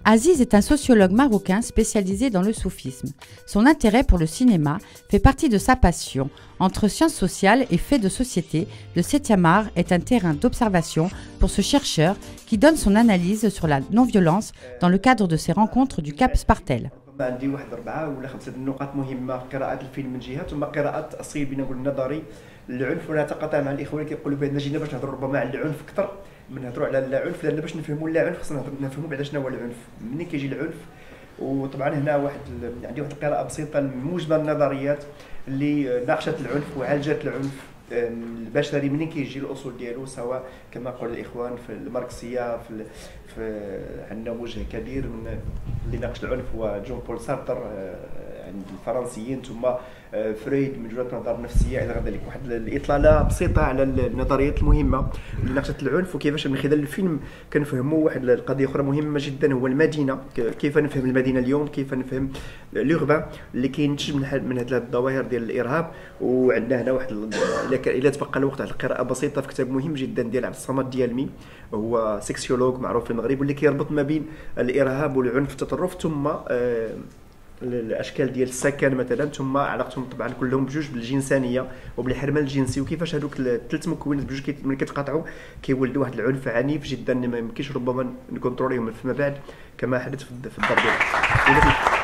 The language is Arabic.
Aziz est un sociologue marocain spécialisé dans le soufisme. Son intérêt pour le cinéma fait partie de sa passion. Entre sciences sociales et faits de société, le 7e art est un terrain d'observation pour ce chercheur qui donne son analyse sur la non-violence dans le cadre de ses rencontres du Cap Spartel. عندي واحد 4 ولا 5 نقاط مهمه قراءه الفيلم من جهه ثم قراءه تاصيل بنا نقول نظري للعنف. وانا اتقاطع مع الاخوان كيقولوا بان جينا باش نهضروا ربما على العنف اكثر من نهضروا على العنف، لان باش نفهموا العنف خصنا نفهموا بعدا شنو هو العنف، منين كيجي العنف. وطبعا هنا عندي واحد القراءه بسيطه لمجمل النظريات اللي ناقشت العنف وعالجت العنف البشري منين كيجي الاصول ديالو، سواء كما قال الاخوان في الماركسيه في عندنا وجه كبير من اللي ناقش العنف هو جون بول سارتر عند الفرنسيين، ثم فرويد من وجهه نظر نفسيه الى غير ذلك. واحد الاطلاله بسيطه على النظريات المهمه اللي ناقشت العنف وكيفاش من خلال الفيلم كنفهموا واحد القضيه اخرى مهمه جدا، هو المدينه. كيف نفهم المدينه اليوم، كيف نفهم لوربان اللي كينتج من هذه الظواهر ديال الارهاب. وعندنا هنا واحد الا تبقى الوقت على القراءه بسيطه في كتاب مهم جدا ديال عبد الصمد ديالمي، هو سيكسيولوج معروف في المغرب، واللي كيربط ما بين الارهاب والعنف والتطرف، ثم الاشكال ديال السكن مثلا، ثم علاقتهم طبعا كلهم بجوج بالجنسانيه وبالحرمان الجنسي، وكيفاش هذوك الثلاث مكونات بجوج ملي كيتقاطعوا كيولدوا واحد العنف عنيف جدا ما يمكنش ربما نكونتروليهم فيما بعد كما حدث في الدار ديالنا.